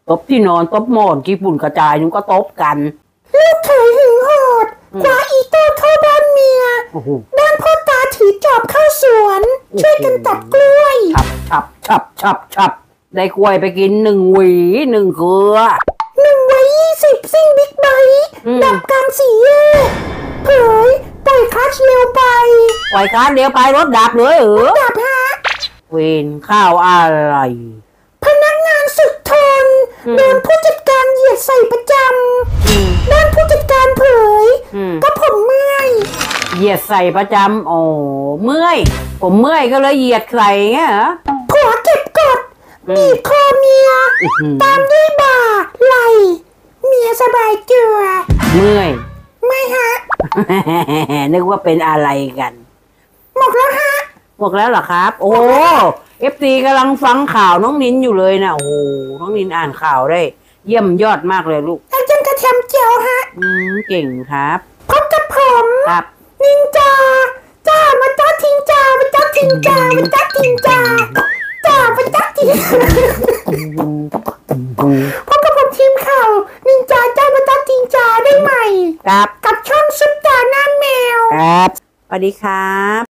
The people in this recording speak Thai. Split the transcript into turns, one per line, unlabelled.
ตบที่นอนตบหมอนขี้ฝุ่นกระจายนุ้งก็ตบกัน
ลูกเขยหึงโหดคว้าอีโต้เข้าบ้านเมียด้านพ่อตาถือจอบเข้าสวนช่วยกันตัดกล้วย
ฉับได้กล้วยไปกิน1 หวี1 เครือ
1 วัย 20ซิ่งบิ๊กไบค์ดับกลาง4 แยกเผยปล่อยคลัตช์เร็วไป
ปล่อยคลัตช์เร็วไปรถดับเลย
ดับฮะ
เวรข้าวอะไร
พนักงานสุดทนโดนผู้จัดการเหยียดใส่ประจำด้านผู้จัดการเผยก็ผมเมื่อย
เหยียดใส่ประจำโอ้เมื่อยผมเมื่อยก็เลยเหยียดใส่เงี้ยเหรอ
ผัวเก็บกดบีบคอเมียตามด้วยบ่าไหล่เมียสบายเจือ
เมื่อย
ไม่ฮะ
นึกว่าเป็นอะไรกัน
หมดแล้วฮะ
หมดแล้วเหรอครับโอ้FT กำลังฟังข่าวน้องนินอยู่เลยนะโอ้น้องนินอ่านข่าวได้เยี่ยมยอดมากเลยลูก
อาจารย์กระเทียมเจียวฮะ
เก่งครับ
พบกับผม
ครับ
นินจาจ้ามาจ้าทิงจ้ามาจ้าทิงจ้ามาจ้าทิงจ้าจ้ามาจ้าทิงพบกับผมทีมข่าวนินจาจ้ามาจ้าทิงจ้าได้ใหม่
ครับ
กับช่องซุปตาหน้าแมว
ครับสวัสดีครับ